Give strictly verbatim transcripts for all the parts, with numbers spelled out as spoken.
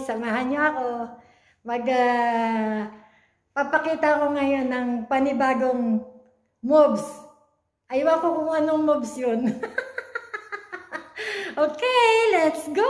samahan niyo ako. Mag, uh, papakita ko ngayon ng panibagong moves. Aywan ko kung anong moves yun. Okay, let's go!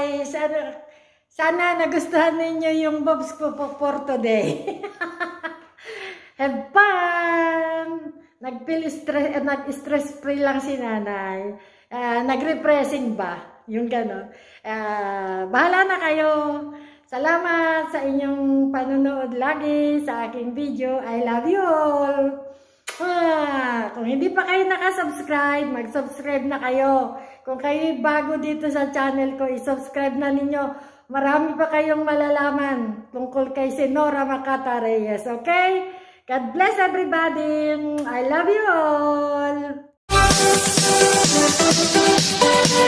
guys. Sana, sana nagustuhan ninyo yung bobs ko for today. Have fun! Nag-feel stress, uh, nag-stress free lang si nanay. Uh, nag-repressing ba? Yung gano'n. Uh, bahala na kayo. Salamat sa inyong panonood lagi sa aking video. I love you all. Ah, kung hindi pa kayo nakasubscribe, mag-subscribe na kayo. Kung kayo bago dito sa channel ko, i-subscribe na ninyo. Marami pa kayong malalaman tungkol kay Senora Makata Reyes, okay? God bless everybody. I love you all.